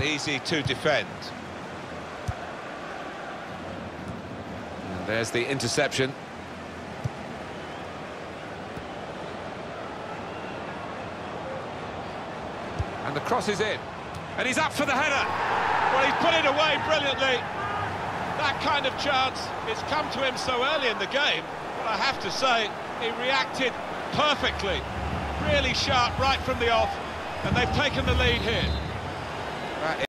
easy to defend. And there's the interception. And the cross is in. And he's up for the header. Well, he's put it away brilliantly. That kind of chance, it's come to him so early in the game, but I have to say, he reacted perfectly. Really sharp right from the off, and they've taken the lead here.